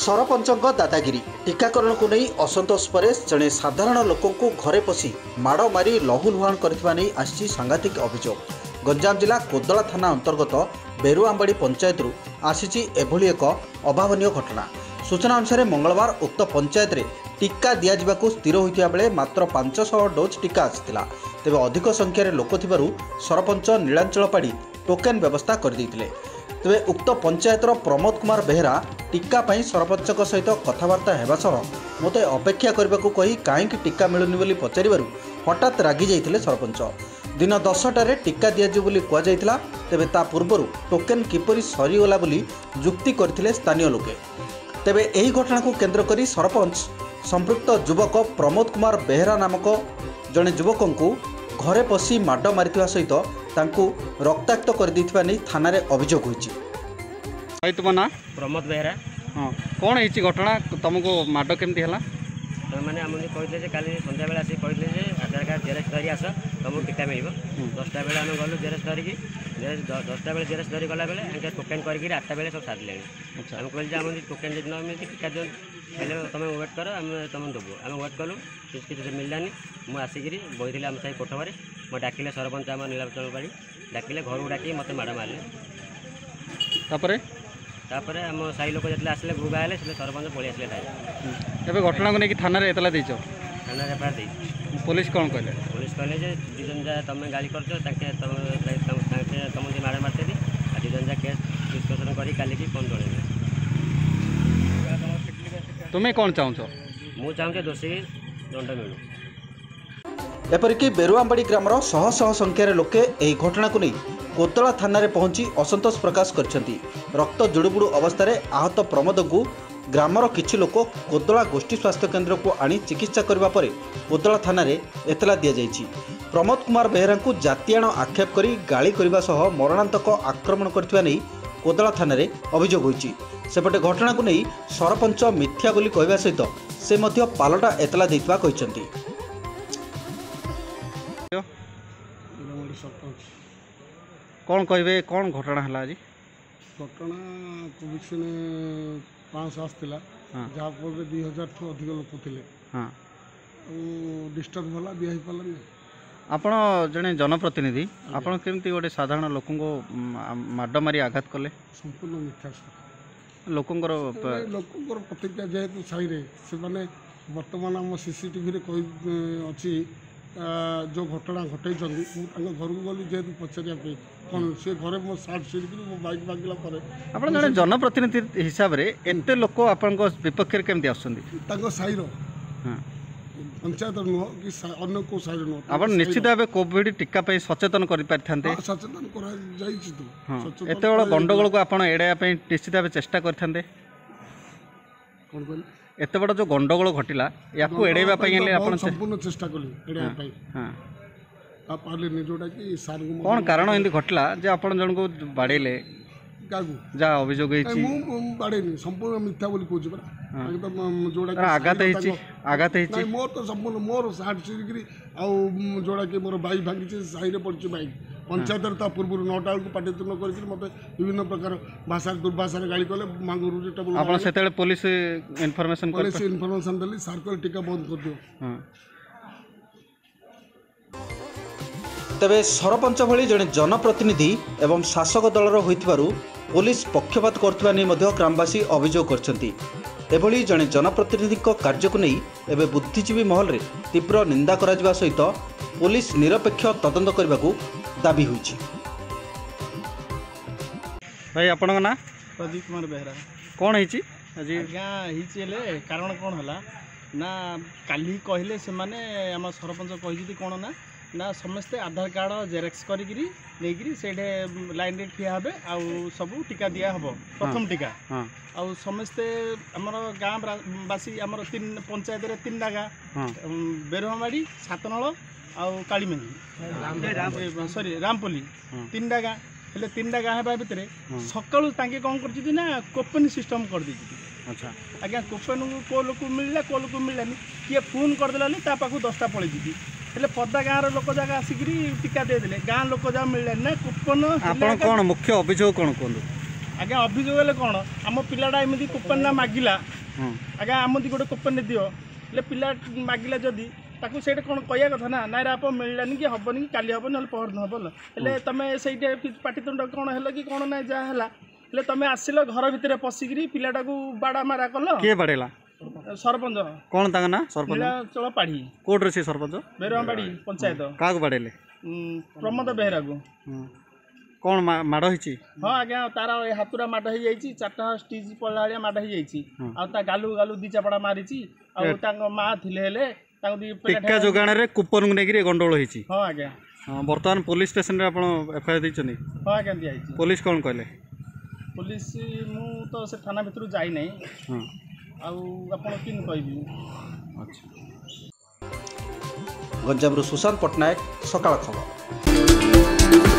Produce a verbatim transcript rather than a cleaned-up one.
सरपंचक दादागिरी टीकाकरण को नहीं असंतोष पर जड़े साधारण लोक घरे पशि माड़ मारी लहुलुहाण कर सांघातिक अभियोग। गंजाम जिला कोदला थाना अंतर्गत बेरुआंबाड़ी पंचायत आसी एभली एक अभावन घटना। सूचना अनुसार मंगलवार उक्त पंचायत रे टीका दिया स्थिर होता बेले मात्र पांचश डोज टीका आसाला। तेज अधिक संख्यार लोक थिबारु सरपंच नीलांचल पाड़ी टोकेन व्यवस्था कर देइतिले। तेबे उक्त पंचायतर प्रमोद कुमार बेहरा टीका पाई सरपंचक सहित कथबार्ता हेबा सह मते अपेक्षा करबाकू कही काहेकि टीका मिलुनी बोली पचारिबारु हठात रागी जाइतिले सरपंच। दिन दसटारे टीका दियाजिव बोली कुआ जाइतिला। तेबे ता पूर्वरु टोकेन किपरि सरीगला बोली जुक्ति करथिले स्थानीय लोके। तेबे एही घटना को केंद्र करी सरपंच संपृक्त युवक प्रमोद कुमार बेहरा नामक जड़े युवक को घरे पशि माड मारिथिबा सहित तांकू रक्ताक्त कर देथिबा नै थाना रे अभियोग होईछि। भाई तुम ना प्रमोद बेहरा। हाँ कौन है घटना तुमको माड केमती है? मैंने आमने कहते काली सन्ध्या बेला आसिक कहते जे आधार कार्ड जेरेक्स धरी आस तुमको टीका मिल। दसटा बेले आम गलु जेरेक्स धरिकी दसटा बेले जेरेक्स धरी गला बेले टोकेन करके आठटा बेले सब सारे आम कहल आम टोकेन जब न मिलती टीका दिखाँ हेल्ले तुम वेट कर आम तुम देवु। आम वेट कलु किसी मिललानी मुझे आसिक बही आम साई कोठबारे मैं डाकिले सरपंच आम नीलाचल बाड़ी डाकिले घर को डाक मत माड़ मारे। तापर आम साई लोक जो आसले ग्रुप आए से सरपंच पलि आसले एबे घटना को लेकिन थाना रे एतला देछ थाना रे पार देछ। पुलिस कौन कहले? पुलिस कहले जे दिजन जा तुम गाड़ी करछ ताके तुम तुम माड़ मारते दी आ दिजन जा केस डिस्कशन करी काली की कोन जणे। तुम्हें कौन चाहछ? मु चाहूँ दोषी दंड मिलू। एपरिक बेरुआंबाड़ी ग्रामर शह शह संख्यार लोके एही घटना को नहीं कोतला थाना रे पहुंची असंतोष प्रकाश करछंती। रक्त जुड़ुबुड़ु अवस्था रे आहत प्रमोद को ग्रामर किछि लोक कोतला गोष्ठी स्वास्थ्य केन्द्र को आनी चिकित्सा करबा परे कोतला थाना रे एतला दिया जायछि। प्रमोद कुमार बेहरा को जातियाण आक्षेप करी गाली करबा सह मरणांतक आक्रमण करथिबा नै कोतला थाना रे अभियोग होईछि। सेपटे घटना को नहीं सरपंच मिथ्या बोली कहबा सहित से मध्य पालटा एतला दैथिबा कहिसंती। कौन कहे कौन घटना है आज? घटना कोविक्सिन पाँच आसला जहाँफल दुई हजार ठू अधिक लोक थे डिस्टर्ब होला दिया पार्लानी। आपण जड़े जनप्रतिनिधि आपण केमती गोटे साधारण लोक माड मारी आघात कले? संपूर्ण मिथ्या लोकंर लोकंर प्रतिक्रिया जेहेतु साई से मैंने बर्तमान आम सीसीटीवी अच्छी जो घटना घटे घर को गली जेहतु पचारिया कौन सी घरे मो सार्ट सीट मो बैक मागिला आप जड़े जनप्रतिनिधि हिसाब से एत लोक आप विपक्ष केमती आसुँच साईर पंचायत नुह कि अन्य को साई नुह आप निश्चित भाव कोविड टीका सचेतन कर सचेतन कर एत बड़ गंडगोल को आप एड़ाइया निश्चित भाव चेष्टा करते कौन कहले एत बड़ जो गंडगोल घटिला या एड़ाइबा संपूर्ण चेष्टा कली जोटा कि कौन कारण एमती घटला जे आप जन को बाड़ेले जहाँ अभियोग बाड़ेनी संपूर्ण मिथ्या बोली कहूँ जोड़ा आघात आघात मोर तो संपूर्ण मोर सार्ट सीरिकी जोड़ा कि मोर बैक भांगी साई पड़ी बैक पंचायत पूर्व नौटा बेलू पाटितुन कर मत विभिन्न प्रकार भाषा दुर्भाषा गाड़ी कले मांग पुलिस इनफॉरमेशन पुलिस इनफॉरमेशन देली सार कले टीका बंद कर दियो। तेबे सरपंच भली जड़े जनप्रतिनिधि एवं शासक दलर होइतिबारु पुलिस पक्षपात करथिबा नै मध्य ग्रामवासी अभियोग करछंती। एभली जड़े जनप्रतिनिधि कार्य को नहीं एवं बुद्धिजीवी महल रे तीव्र निंदा करा जिबा सहित पुलिस निरपेक्ष तदंत करने को दाबी होईछि। भाई आपन ना प्रदीप कुमार बेहरा कौन है आज आज्ञा कारण कौन है ना काली कहले से माने आम सरपंच कही कौन ना ना समस्ते आधार कार्ड जेरेक्स करी लाइन रे ठिया हे आउ सब टीका दिया हम प्रथम टीका आउ समस्ते आमर गाँ बासी आमर तीन पंचायत रे तीन गाँ बेरुआंबाड़ी सातनल आउ कालीमेंगी सॉरी रामपल्ली तीन गाँ हेल्ले तीन गाँ हेबा भितर सकाळु तांके कौन कर ना कोपन सिस्टम कर दी। अच्छा आज्ञा कोपन को लोक मिलला को लोक मिललानी किए फोन करदेला ता पाखु दसटा पलि जी हेल्ले पदा गाँव लोक जगह आसिक टीका देदेले गाँ लोक जगह मिललानी ना कोपन आपण कौन मुख्य अभियोग कौन कहूँ आज्ञा अभियोग हेल्ले कौन आम पिलाटा एमती कूपन ना मागिला ହଁ आज्ञा आमती गोटे कूपन दियो हेल्ले पिला मागिला जदि ताकू से कौन कह कथा ना नाई आप मिललानी कि हेनी कि काली हेनी ना पहर दिन हम हेल्ले तुम से पाटितुंड कौन है कि कौन ना जहाँ हेल्ले तुम आसिल घर भितर पशिकी पिलाटा को बाड़ा मारा कल किए बाड़ेला सरपंच कौन तांग ना सरपंच नीलाचल पाढ़ी कोड रे सरपंच बेरवापाड़ी पंचायत क्या बाड़ेले प्रमोद बेहरा को कौन माड़ होई हाँ आज्ञा तार हाथुरा माड हो जाइए चार्टा स्टिच पड़ा भाया माड हो जाइए आ गालू गालू दी चापड़ा मारी माँ थे टीका जोगाण रे कूपन को लेकिन गंडगोल होई हाँ आज्ञा हाँ बर्तमान पुलिस स्टेशन रे आपण एफआईआर दैछनी हाँ आज्ञा दिखाई पुलिस कौन कहले पुलिस मु तो से थाना भितर जाई नहीं हाँ आपण किन कहबी अच्छा गंजामरू सुशांत पट्टनायक सकाळ खबर।